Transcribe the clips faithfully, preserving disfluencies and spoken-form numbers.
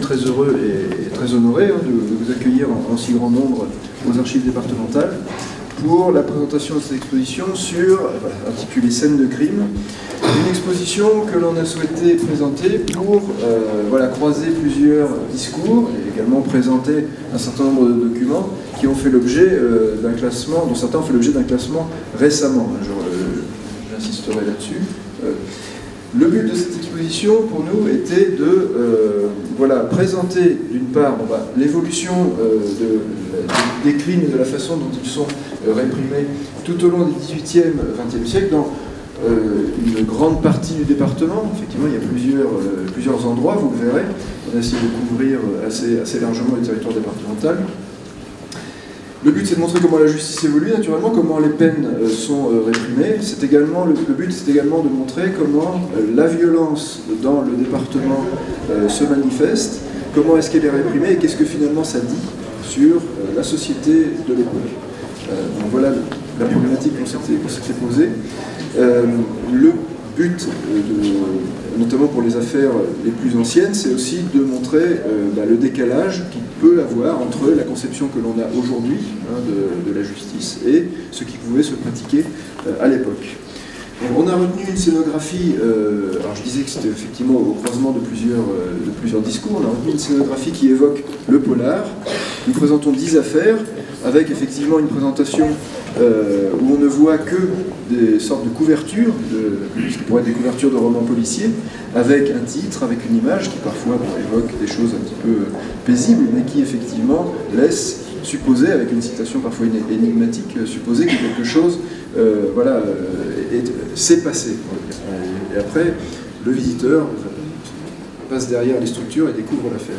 très heureux et, et très honoré hein, de, de vous accueillir en, en si grand nombre aux archives départementales pour la présentation de cette exposition sur, voilà, intitulée Scènes de crime, une exposition que l'on a souhaité présenter pour euh, voilà, croiser plusieurs discours et également présenter un certain nombre de documents qui ont fait l'objet euh, d'un classement, dont certains ont fait l'objet d'un classement récemment. J'insisterai euh, là-dessus. Euh, Le but de cette exposition, pour nous, était de euh, voilà, présenter, d'une part, bon, bah, l'évolution euh, de, de, des crimes et de la façon dont ils sont euh, réprimés tout au long du dix-huitième, vingtième siècle, dans euh, une grande partie du département. Effectivement, il y a plusieurs, euh, plusieurs endroits, vous le verrez. On a essayé de couvrir assez, assez largement le territoire départemental. Le but, c'est de montrer comment la justice évolue, naturellement, comment les peines euh, sont euh, réprimées. C'est également, le, le but, c'est également de montrer comment euh, la violence dans le département euh, se manifeste, comment est-ce qu'elle est réprimée et qu'est-ce que finalement ça dit sur euh, la société de l'époque. Euh, donc voilà le, la problématique qu'on s'était posée. Euh, le but, euh, de, notamment pour les affaires les plus anciennes, c'est aussi de montrer euh, bah, le décalage qu'il peut avoir entre la conception que l'on a aujourd'hui hein, de, de la justice et ce qui pouvait se pratiquer euh, à l'époque. On a retenu une scénographie, euh, alors je disais que c'était effectivement au croisement de plusieurs, euh, de plusieurs discours, on a retenu une scénographie qui évoque le polar. Nous présentons dix affaires, avec effectivement une présentation euh, où on ne voit que des sortes de couvertures, de, ce qui pourrait être des couvertures de romans policiers, avec un titre, avec une image qui parfois bon, évoque des choses un petit peu paisibles, mais qui effectivement laisse supposer, avec une citation parfois énigmatique, supposer que quelque chose euh, voilà, s'est passé. Et après, le visiteur passe derrière les structures et découvre l'affaire.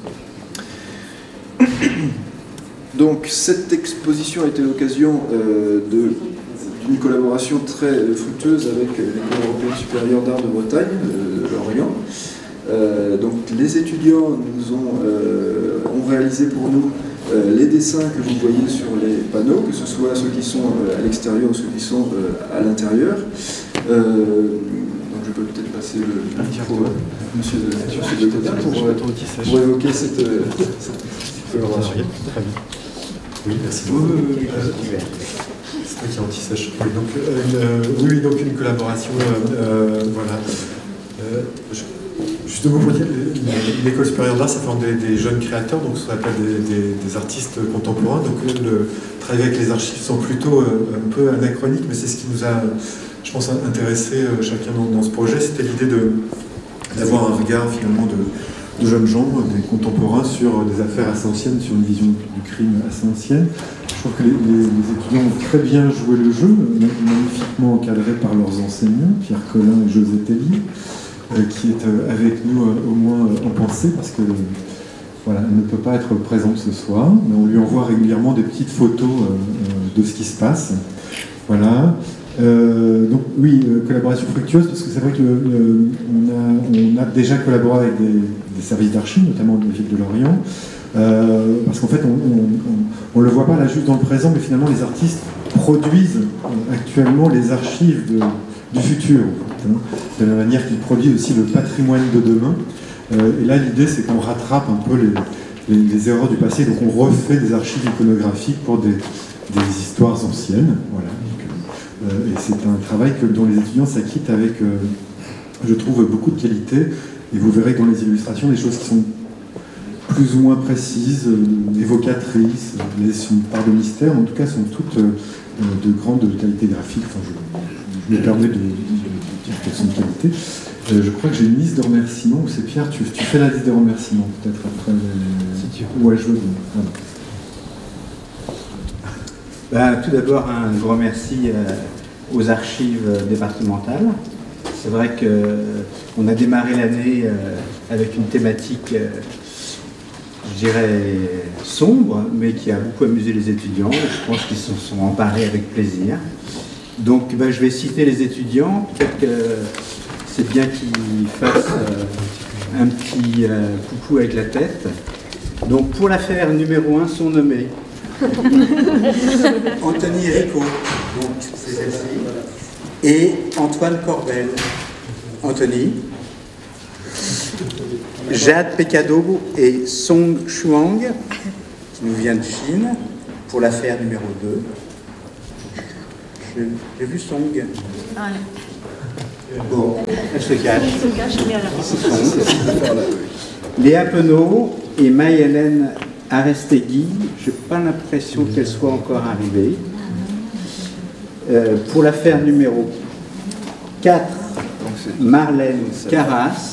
Donc cette exposition a été l'occasion euh, d'une collaboration très fructueuse avec l'École européenne supérieure d'art de Bretagne, de, de Lorient. Euh, donc les étudiants nous ont, euh, ont réalisé pour nous euh, les dessins que vous voyez sur les panneaux, que ce soit ceux qui sont euh, à l'extérieur ou ceux qui sont euh, à l'intérieur. Euh, donc je peux peut-être passer le micro à monsieur de Cotin pour, pour évoquer cette, cette collaboration. Très bien. Oui, merci beaucoup. Oui, oui, oui, oui. C'est moi qui est anti-sèche. Oui, donc, euh, une, oui, donc une collaboration, euh, euh, voilà. Euh, je, justement pour dire, l'école supérieure d'art, ça forme des, des jeunes créateurs, donc ce qu'on appelle des, des, des artistes contemporains. Donc le travail avec les archives sont plutôt euh, un peu anachroniques, mais c'est ce qui nous a, je pense, intéressé euh, chacun dans, dans ce projet. C'était l'idée de d'avoir un regard finalement de de jeunes gens, des contemporains, sur des affaires assez anciennes, sur une vision du crime assez ancienne. Je trouve que les, les, les étudiants ont très bien joué le jeu, magnifiquement encadrés par leurs enseignants, Pierre Collin et José Telly, euh, qui est euh, avec nous euh, au moins euh, en pensée, parce que voilà, elle ne peut pas être présente ce soir, mais on lui envoie régulièrement des petites photos euh, de ce qui se passe. Voilà. Euh, donc oui, euh, collaboration fructueuse, parce que c'est vrai qu'on a, on a déjà collaboré avec des, des services d'archives, notamment de la ville de Lorient, euh, parce qu'en fait, on ne le voit pas là juste dans le présent, mais finalement les artistes produisent euh, actuellement les archives de, du futur, en fait, hein, de la manière qu'ils produisent aussi le patrimoine de demain. Euh, et là, l'idée, c'est qu'on rattrape un peu les, les, les erreurs du passé, donc on refait des archives iconographiques pour des, des histoires anciennes, voilà. Euh, et c'est un travail que, dont les étudiants s'acquittent avec, euh, je trouve, beaucoup de qualité. Et vous verrez dans les illustrations des choses qui sont plus ou moins précises, euh, évocatrices, laissent une part de mystère, en tout cas sont toutes euh, de grande qualité graphique. Enfin, je, je me permets de, de, de dire qu'elles sont de qualité. Euh, je crois que j'ai une liste de remerciements, ou c'est Pierre, tu, tu fais la liste des remerciements peut-être après. Les... Si tu veux. Ouais, je veux bien. Voilà. Ben, tout d'abord, un grand merci euh, aux archives départementales. C'est vrai qu'on a démarré l'année euh, avec une thématique, euh, je dirais, sombre, mais qui a beaucoup amusé les étudiants. Je pense qu'ils se sont emparés avec plaisir. Donc, ben, je vais citer les étudiants. Peut-être que c'est bien qu'ils fassent euh, un petit euh, coucou avec la tête. Donc, pour l'affaire numéro un, sont nommés Anthony Rico, donc c'est celle-ci, et Antoine Corbel. Anthony. Jade Pekado et Song Shuang, qui nous vient de Chine, pour l'affaire numéro deux. J'ai vu Song. Ah, Bon, elle se cache. elle se cache, mais elle a Léa Penaud et Maï-Hélène Arestegui, je n'ai pas l'impression qu'elles soient encore arrivées. Euh, pour l'affaire numéro quatre, Marlène Carras,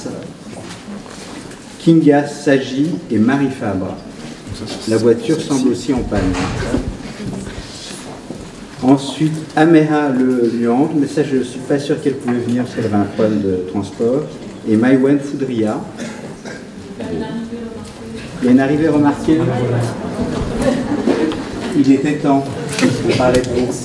Kinga Saji et Marie Fabre. La voiture semble aussi en panne. Ensuite, Améha Le Luang, mais ça je ne suis pas sûr qu'elle pouvait venir parce qu'elle avait un problème de transport. Et Maïwen Foudria. Il y a une arrivée remarquée. Il était temps. On parlait de vous.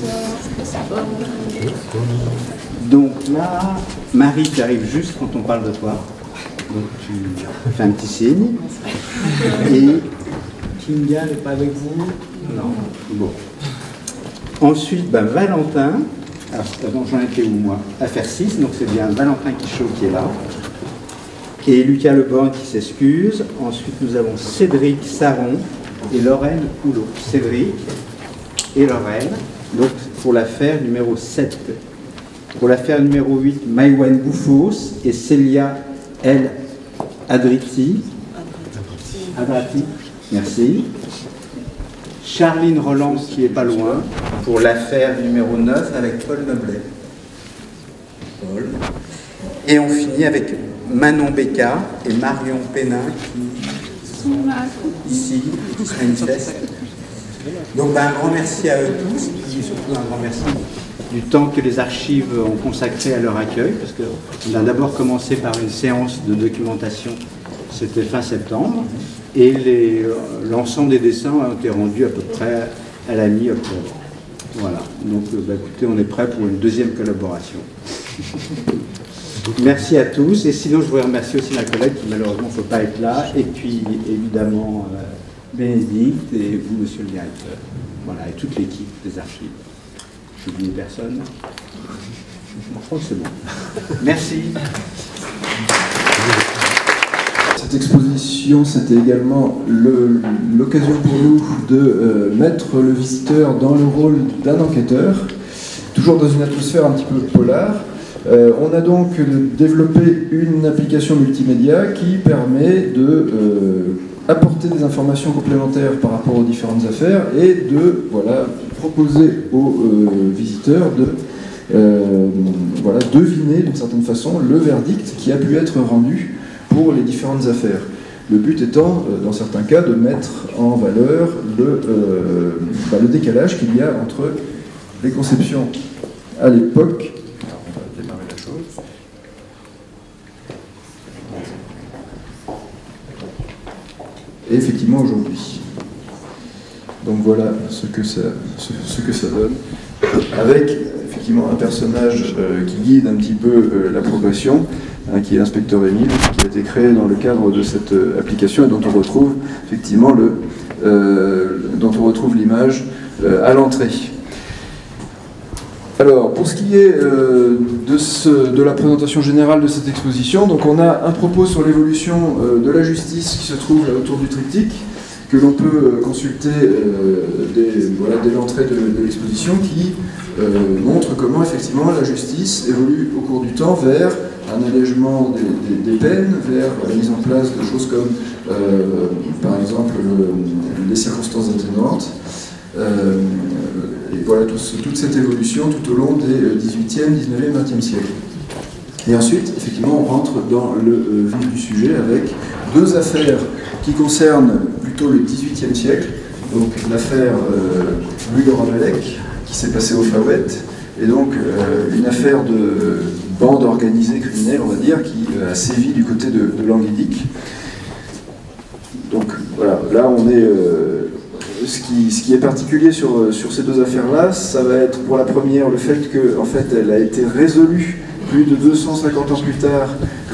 Donc là, Marie, tu arrives juste quand on parle de toi. Donc tu fais un petit signe. Et Kinga n'est pas avec vous? Non. Bon. Ensuite, ben, Valentin. Alors, attends, j'en étais où moi? Affaire six, donc c'est bien Valentin Quichot qui est là. Et Lucas Leborn qui s'excuse. Ensuite, nous avons Cédric Saron et Lorraine Houlot. Cédric et Lorraine, donc pour l'affaire numéro sept. Pour l'affaire numéro huit, Maïwen Bouffos et Célia El Adriti. Adrati, merci. Charline Roland qui est pas loin, pour l'affaire numéro neuf avec Paul Noblet. Paul. Et on finit avec Manon Becca et Marion Pénin qui sont ici, qui se manifestent. Donc ben, un grand merci à eux tous, et surtout un grand merci du temps que les archives ont consacré à leur accueil, parce qu'on a d'abord commencé par une séance de documentation, c'était fin septembre, et l'ensemble des dessins ont été rendus à peu près à la mi-octobre. Voilà, donc ben, écoutez, on est prêt pour une deuxième collaboration. Merci à tous, et sinon je voudrais remercier aussi ma collègue qui malheureusement ne peut pas être là, et puis évidemment euh, Bénédicte et vous, monsieur le directeur, voilà, et toute l'équipe des archives. Je n'oublie personne. Je crois que c'est bon. Merci. Cette exposition, c'était également l'occasion pour nous de euh, mettre le visiteur dans le rôle d'un enquêteur, toujours dans une atmosphère un petit peu polar. Euh, on a donc développé une application multimédia qui permet de euh, apporter des informations complémentaires par rapport aux différentes affaires et de voilà, proposer aux euh, visiteurs de euh, voilà, deviner d'une certaine façon le verdict qui a pu être rendu pour les différentes affaires. Le but étant, euh, dans certains cas, de mettre en valeur le, euh, bah, le décalage qu'il y a entre les conceptions à l'époque. Et effectivement aujourd'hui. Donc voilà ce que ça, ce, ce que ça donne, avec effectivement un personnage euh, qui guide un petit peu euh, la progression, hein, qui est l'inspecteur Émile, qui a été créé dans le cadre de cette euh, application et dont on retrouve effectivement le, euh, dont on retrouve l'image euh, à l'entrée. Alors, pour ce qui est euh, de, ce, de la présentation générale de cette exposition, donc on a un propos sur l'évolution euh, de la justice qui se trouve là autour du triptyque, que l'on peut euh, consulter euh, dès, voilà, dès l'entrée de, de l'exposition, qui euh, montre comment effectivement la justice évolue au cours du temps vers un allègement des, des, des peines, vers la mise en place de choses comme, euh, par exemple, le, les circonstances atténuantes. Euh, et voilà tout ce, toute cette évolution tout au long des dix-huitième, dix-neuvième, vingtième siècle. Et ensuite, effectivement, on rentre dans le euh, vif du sujet avec deux affaires qui concernent plutôt le dix-huitième siècle, donc l'affaire euh, Louis Laurent Malek, qui s'est passée au Fawet, et donc euh, une affaire de bande organisée criminelle, on va dire, qui euh, a sévi du côté de, de Languédic. Donc voilà, là on est... Euh, Ce qui, ce qui est particulier sur, sur ces deux affaires-là, ça va être pour la première le fait qu'en fait, elle a été résolue plus de deux cent cinquante ans plus tard grâce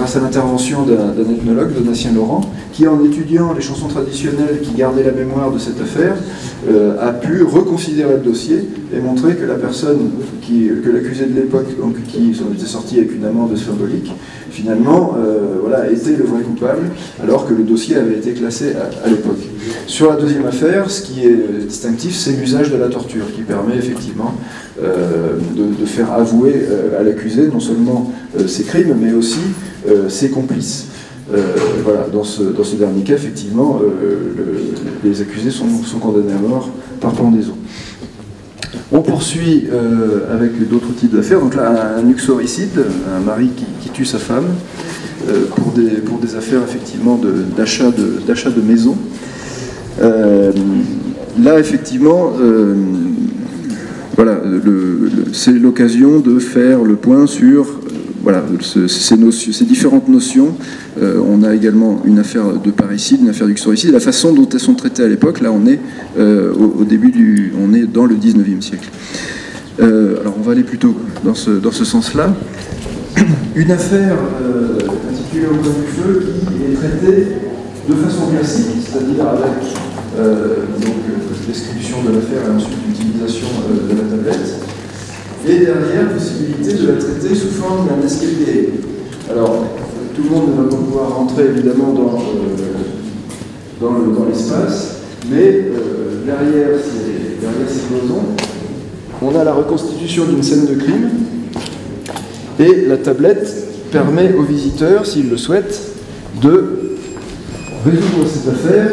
grâce à l'intervention d'un ethnologue, Donatien Laurent, qui en étudiant les chansons traditionnelles qui gardaient la mémoire de cette affaire, euh, a pu reconsidérer le dossier et montrer que la personne, qui, que l'accusé de l'époque, donc qui était sorti avec une amende symbolique, finalement, euh, voilà, était le vrai coupable, alors que le dossier avait été classé à, à l'époque. Sur la deuxième affaire, ce qui est distinctif, c'est l'usage de la torture, qui permet effectivement euh, de, de faire avouer euh, à l'accusé non seulement euh, ses crimes, mais aussi euh, ses complices. Euh, voilà, dans ce, dans ce dernier cas, effectivement, euh, le, les accusés sont, sont condamnés à mort par pendaison. On poursuit euh, avec d'autres types d'affaires. Donc là, un uxoricide, un mari qui, qui tue sa femme euh, pour, des, pour des affaires effectivement d'achat de, d'achat de maison. Euh, là, effectivement, euh, voilà, le, le, c'est l'occasion de faire le point sur euh, voilà, ce, ces, notions, ces différentes notions. Euh, on a également une affaire de parricide, une affaire d'uxoricide, la façon dont elles sont traitées à l'époque. Là, on est euh, au, au début du, on est dans le dix-neuvième siècle. Euh, alors, on va aller plutôt dans ce, dans ce sens-là. Une affaire euh, intitulée Au coin du feu qui est traitée de façon classique, c'est-à-dire avec euh, donc description de l'affaire et ensuite l'utilisation euh, de la tablette. Et derrière, possibilité de la traiter sous forme d'un escalier. Alors, tout le monde ne va pas pouvoir rentrer évidemment dans, euh, dans, le, dans l'espace, mais euh, derrière, ces, derrière ces cloisons, on a la reconstitution d'une scène de crime, et la tablette permet aux visiteurs, s'ils le souhaitent, de résoudre cette affaire,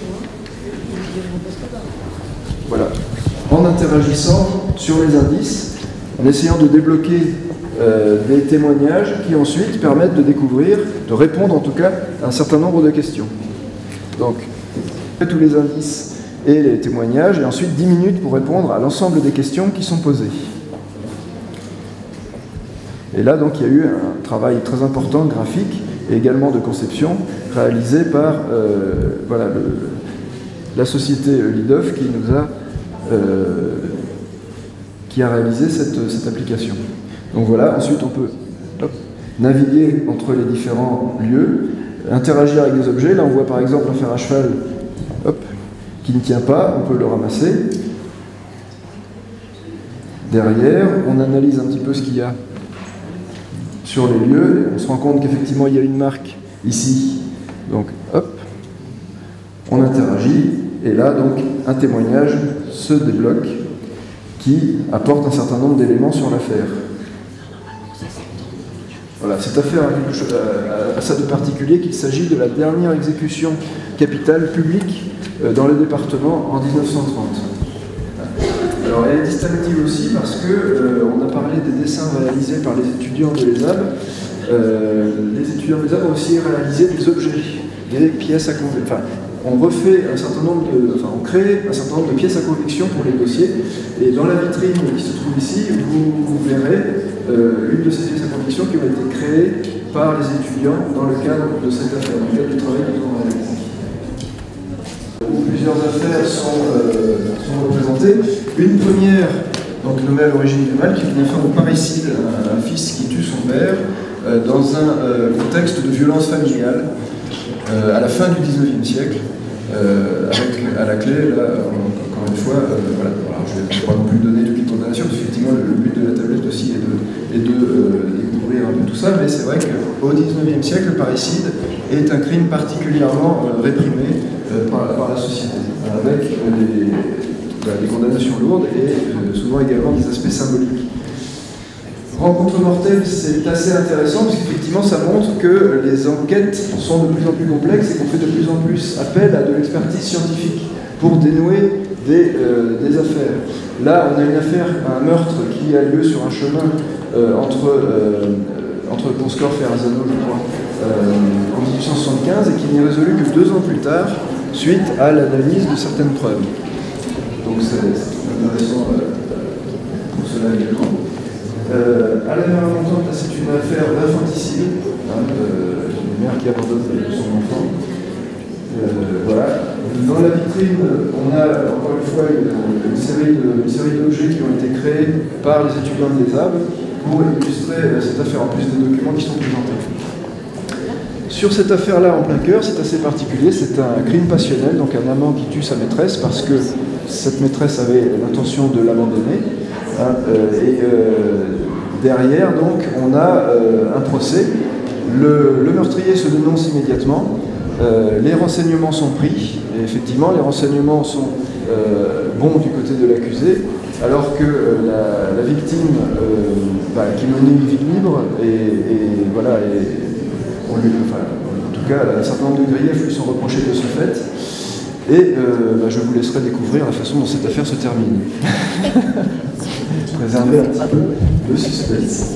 voilà, en interagissant sur les indices, en essayant de débloquer euh, des témoignages qui ensuite permettent de découvrir, de répondre en tout cas à un certain nombre de questions. Donc, tous les indices et les témoignages, et ensuite dix minutes pour répondre à l'ensemble des questions qui sont posées. Et là, donc, il y a eu un travail très important, graphique, et également de conception, réalisé par euh, voilà, le, la société Lidov qui nous a euh, qui a réalisé cette, cette application. Donc voilà, ensuite on peut hop, naviguer entre les différents lieux, interagir avec des objets. Là on voit par exemple un fer à cheval hop, qui ne tient pas, on peut le ramasser. Derrière, on analyse un petit peu ce qu'il y a sur les lieux, et on se rend compte qu'effectivement il y a une marque ici. Donc hop, on interagit, et là donc un témoignage se débloque qui apporte un certain nombre d'éléments sur l'affaire. Voilà, cette affaire a quelque chose à, à ça de particulier qu'il s'agit de la dernière exécution capitale publique dans le département en mille neuf cent trente. Alors elle est distinctive aussi parce que euh, on a parlé des dessins réalisés par les étudiants de l'E S A B. Euh, les étudiants de l'E S A B ont aussi réalisé des objets, des pièces à conviction. Enfin, on refait un certain nombre de, enfin, on crée un certain nombre de pièces à conviction pour les dossiers. Et dans la vitrine qui se trouve ici, vous, vous verrez euh, une de ces pièces à conviction qui ont été créées par les étudiants dans le cadre de cette affaire, dans le cadre du travail qu'ils ont réalisé. Plusieurs affaires sont, euh, sont représentées. Une première, donc nommée à l'origine du mal, qui est une affaire de parricide, un, un fils qui tue son père euh, dans un euh, contexte de violence familiale. Euh, à la fin du dix-neuvième siècle, euh, avec à la clé, là, encore une fois, euh, voilà, alors je ne vais pas non plus donner toutes les condamnations, parce qu'effectivement le, le but de la tablette aussi est de, est de euh, découvrir un peu tout ça, mais c'est vrai qu'au dix-neuvième siècle, le parricide est un crime particulièrement euh, réprimé euh, par, par la société, avec euh, des, bah, des condamnations lourdes et euh, souvent également des aspects symboliques. Rencontre mortelle, c'est assez intéressant parce qu'effectivement ça montre que les enquêtes sont de plus en plus complexes et qu'on fait de plus en plus appel à de l'expertise scientifique pour dénouer des, euh, des affaires. Là, on a une affaire, un meurtre qui a lieu sur un chemin euh, entre, euh, entre Conscorff et Arzano, je crois, euh, en dix-huit cent soixante-quinze et qui n'est résolu que deux ans plus tard suite à l'analyse de certaines preuves. Donc c'est intéressant euh, pour cela également. Euh, à la mer montante, c'est une affaire d'infanticide, hein, euh, une mère qui abandonne son enfant. Euh, voilà. Dans la vitrine, on a encore une fois une, une série d'objets qui ont été créés par les étudiants de l'E S A B pour illustrer cette affaire, en plus des documents qui sont présentés. sur cette affaire-là en plein cœur, c'est assez particulier, c'est un crime passionnel, donc un amant qui tue sa maîtresse parce que cette maîtresse avait l'intention de l'abandonner. Hein, euh, et euh, derrière, donc, on a euh, un procès. Le, le meurtrier se dénonce immédiatement. Euh, les renseignements sont pris. Et effectivement, les renseignements sont euh, bons du côté de l'accusé, alors que euh, la, la victime, euh, bah, qui menait une vie libre, et, et voilà, et on lui, enfin, en tout cas, un certain nombre de griefs lui sont reprochés de ce fait. Et euh, bah, je vous laisserai découvrir la façon dont cette affaire se termine. Préserver un petit peu le suspense.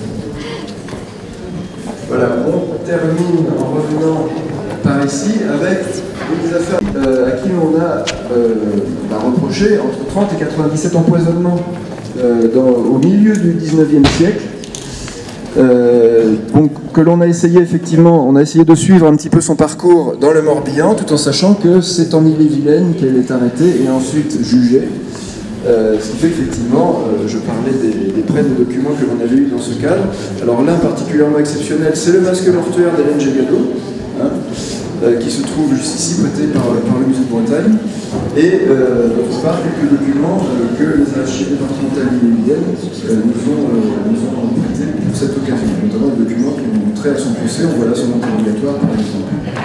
Voilà, on termine en revenant par ici avec des affaires euh, à qui on a euh, bah, reproché entre trente et quatre-vingt-dix-sept empoisonnements euh, dans, au milieu du dix-neuvième siècle. Euh, donc, que l'on a essayé effectivement, on a essayé de suivre un petit peu son parcours dans le Morbihan, tout en sachant que c'est en Ille-et-Vilaine qu'elle est arrêtée et ensuite jugée. Euh, ce qui fait qu'effectivement, euh, je parlais des, des prêts de documents que l'on avait eu dans ce cadre. Alors l'un particulièrement exceptionnel, c'est le masque mortuaire d'Hélène Gégado, hein, euh, qui se trouve juste ici, prêté par, par le musée de Bretagne. Et euh, d'autre part, quelques documents euh, que les archives départementales d'Ille-et-Vilaine euh, nous ont, euh, nous ont prêtés pour cette occasion, notamment des documents qui ont trait à son procès. On voit là son interrogatoire, par exemple.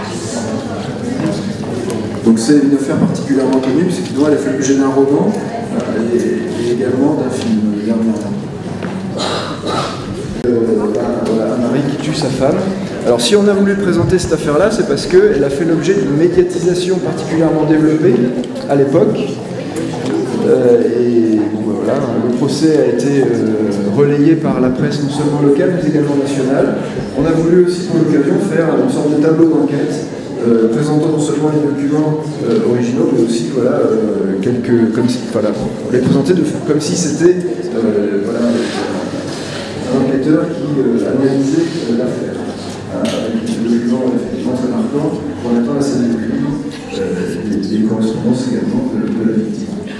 Donc c'est une affaire particulièrement connue, puisqu'elle a fait l'objet d'un roman euh, et, et également d'un film dernièrement. Euh, voilà, un mari qui tue sa femme. Alors si on a voulu présenter cette affaire-là, c'est parce qu'elle a fait l'objet d'une médiatisation particulièrement développée à l'époque. Euh, et bon, voilà, le procès a été euh, relayé par la presse non seulement locale, mais également nationale. On a voulu aussi pour l'occasion faire une sorte de tableau d'enquête, Euh, présentant non seulement les documents euh, originaux, mais aussi voilà, euh, quelques, comme si, voilà, on les présentait de, comme si c'était euh, voilà, un enquêteur qui euh, analysait euh, l'affaire, euh, avec des documents effectivement très marquants, pour l'instant la scène des documents, euh, et des correspondances également de, de la victime.